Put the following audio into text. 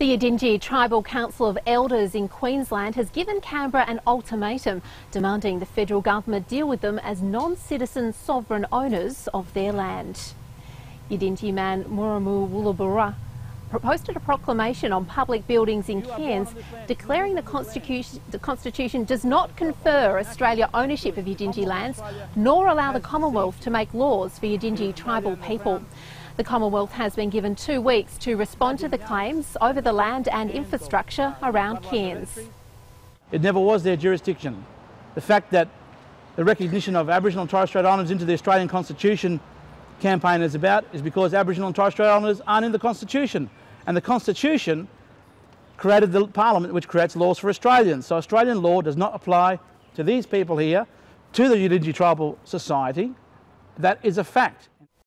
The Yidindji Tribal Council of Elders in Queensland has given Canberra an ultimatum, demanding the federal government deal with them as non-citizen sovereign owners of their land. Yidindji man Murrumu Walubara posted a proclamation on public buildings in Cairns declaring the Constitution does not confer Australia ownership of Yidindji lands, nor allow the Commonwealth to make laws for Yidindji tribal people. The Commonwealth has been given 2 weeks to respond to the claims over the land and infrastructure around Cairns. It never was their jurisdiction. The fact that the recognition of Aboriginal and Torres Strait Islanders into the Australian Constitution campaign is about is because Aboriginal and Torres Strait Islanders aren't in the Constitution. And the Constitution created the Parliament which creates laws for Australians. So Australian law does not apply to these people here, to the Yidindji tribal society. That is a fact.